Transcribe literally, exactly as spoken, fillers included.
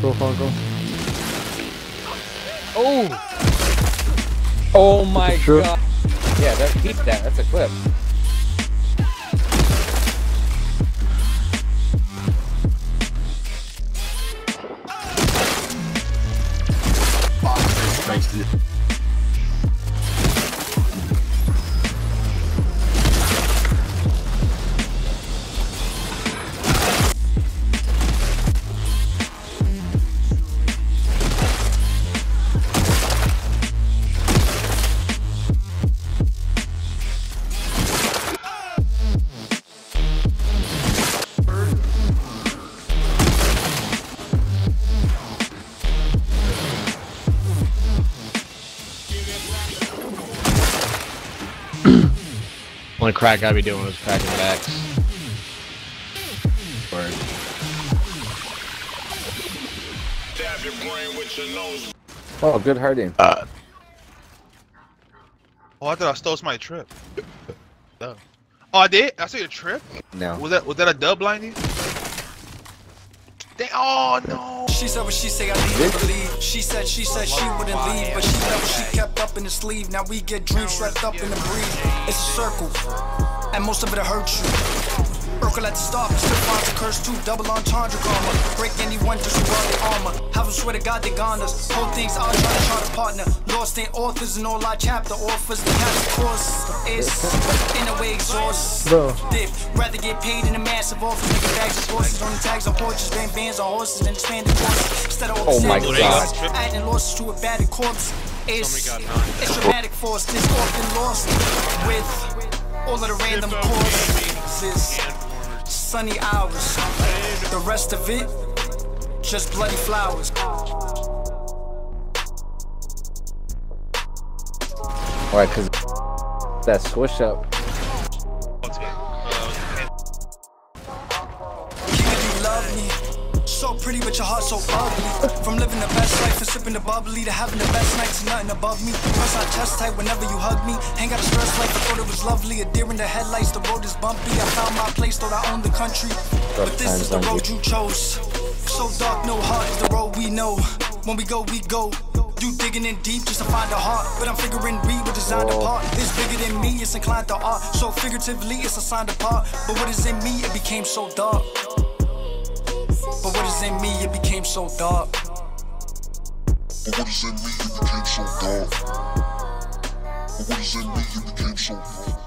Go, Funko. Oh! Oh my Sure. god. Yeah, that, keep that. That's a clip. Only crack I be doing was cracking backs. Word. Oh, good harding. Uh, Oh, I thought I stole somebody's trip. Oh, I did? I saw your trip? No. Was that was that a dub blinding? Dang, oh no! She said what she say, I leave to believe. She said she said she wouldn't leave, but she said what she kept up in the sleeve. Now we get dreams swept up in the breeze. It's a circle, and most of it hurts you. Urkel at the start, but still finds a curse too. Double entendre karma. Break anyone just to wear the armor. Have them swear to God they gone us. Whole things I try to chart a partner. Lost in authors and all our chapter authors. The past course is in a way exhaust. Diff. Rather get paid in a massive office. Making bags of horses on the tags on porches. Band bands on horses and expanded courses. Instead of all Oh my god. adding losses to a battered corpse. It's, it's dramatic force. This often lost with all of the random courses. Sunny hours, the rest of it, just bloody flowers. Alright, cause that switch up. You love me, so pretty but your heart so ugly. From living the best life and sipping the bubbly to having the best nights, nothing above me. Press our chest tight whenever you hug me. Ain't got a stress life, I thought it was lovely. A deer in the headlights, the road is bumpy. I found my place, thought I owned the country. But this is the road you chose. So dark, no heart is the road we know. When we go, we go. You digging in deep just to find a heart. But I'm figuring we were designed apart. It's bigger than me, it's inclined to art. So figuratively, it's assigned apart. But what is in me, it became so dark. But what is in me, it became so dark. But what is in me, it became so dark. But what is in me, it became so dark.